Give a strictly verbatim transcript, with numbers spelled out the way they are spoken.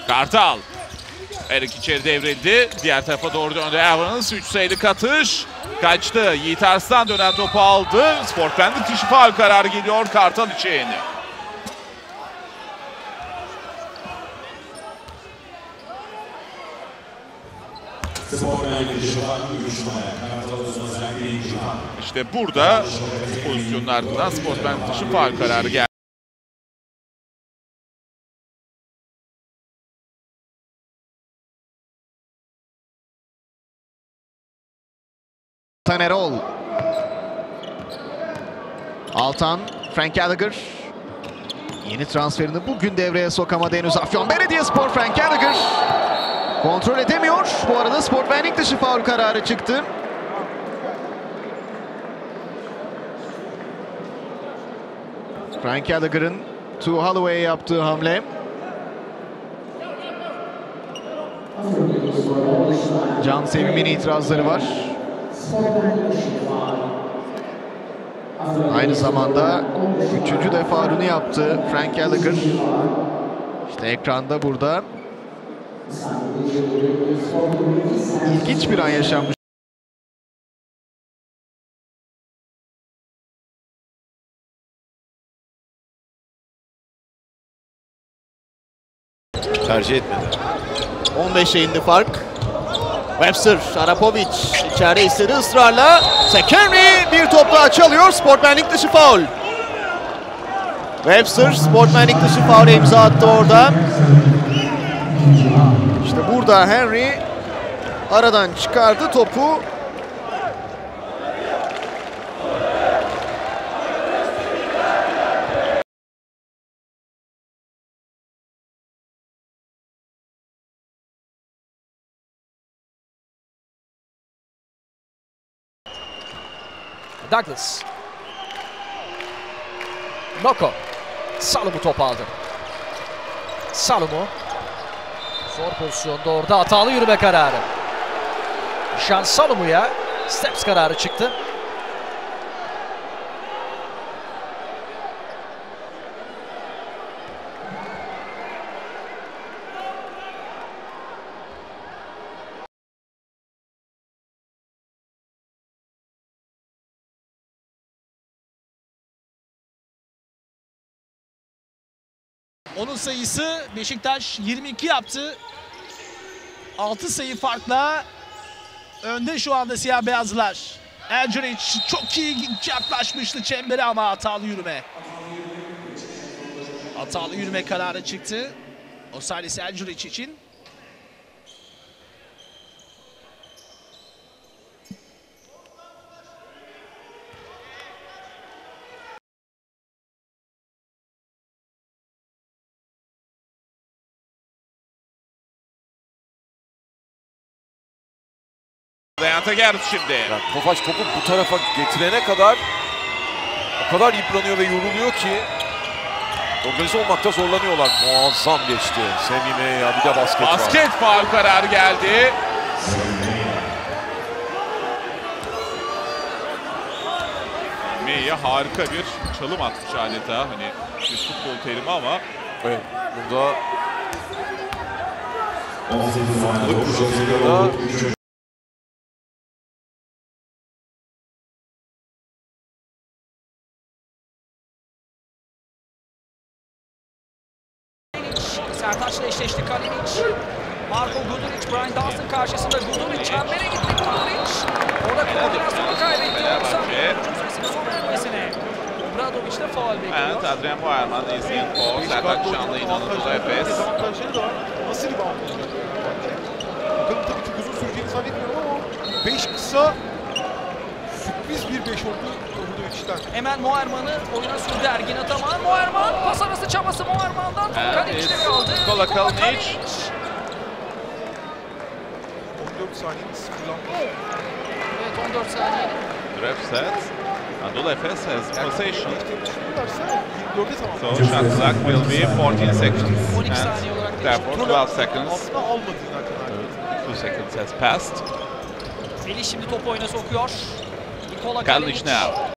Kartal. Erik içeri devrildi. Diğer tarafa doğru döndü Evans. üç sayılık atış. Kaçtı. Yiğit Arslan dönen topu aldı. Sportmenlik dışı faul kararı geliyor Kartal için. İşte burada pozisyonun ardından sportmenlik dışı faul kararı geldi. Erol. Altan, Frank Gallagher. Yeni transferini bugün devreye sokamadı henüz Afyon Belediyespor. Frank Gallagher kontrol edemiyor. Bu arada sportmenlik dışı faul kararı çıktı. Frank Gallagher'ın To Holloway'e yaptığı hamle. Can Sevim'in itirazları var. Aynı zamanda üçüncü de faulünü yaptı Frank Gallagher. İşte ekranda burada ilginç bir an yaşanmış. Tercih etmedi. on beşe indi fark. Webster, Arapovic içeride istedi ısrarla. Sekerni bir top daha çalıyor. Sportmenlik dışı faul. Webster sportmenlik dışı faule imza attı orada. İşte burada Henry aradan çıkardı topu. Douglas. Noko. Salomo top aldı. Salomo. Zor pozisyonda orada hatalı yürüme kararı. Jean Salomo'ya steps kararı çıktı. Onun sayısı Beşiktaş yirmi iki yaptı. altı sayı farkla önde şu anda siyah beyazlar. Eldrick çok iyi yaklaşmıştı çembere ama hatalı yürüme. Hatalı yürüme kararı çıktı. Osiris Eldrick için. Levent'e geldi şimdi. Yani Tofaş topu bu tarafa getirene kadar o kadar yıpranıyor ve yoruluyor ki organize olmakta zorlanıyorlar. Muazzam geçti. Semih ya bir de basket, basket var. Faul kararı geldi. Meya harika bir çalım atmış adeta. Hani bir futbol terimi ama. Evet, burada burada Sertaç'la eşleşti Kalinic. Marko Guduric, Brian Dawson karşısında Guduric çembere gitti Guduric. Orada koordinasyonu kaybetti. Çözmesini son vermesine. Obradovic'de faul bekliyor. Evet, Adrian Moerman izleyen faul. Sertaç Canlı'nın Anadolu Efes. Dezavantajları da var. Nasıl rebound olacak bence? Bakalım tabii çok uzun süreceğini zannetmiyorum ama beş kısa sürpriz bir beş oldu Obradovic'ten. Hemen Moerman'ı oyuna sürdü Ergin Ataman. Moerman pas arası çabası Moerman'dan. Evet, Kalinic'de aldı. Nikola Kalinic. on dört saniyeniz kullanmış. Evet, on dört saniye. Draft set. Anadolu Efes has possession. So shot clock will be fourteen seconds. on iki saniye olarak And therefore twelve seconds. Altına almadığına kadar. two seconds has passed. Melih şimdi topu oyuna sokuyor. Nikola Kalinic Kalinic. now.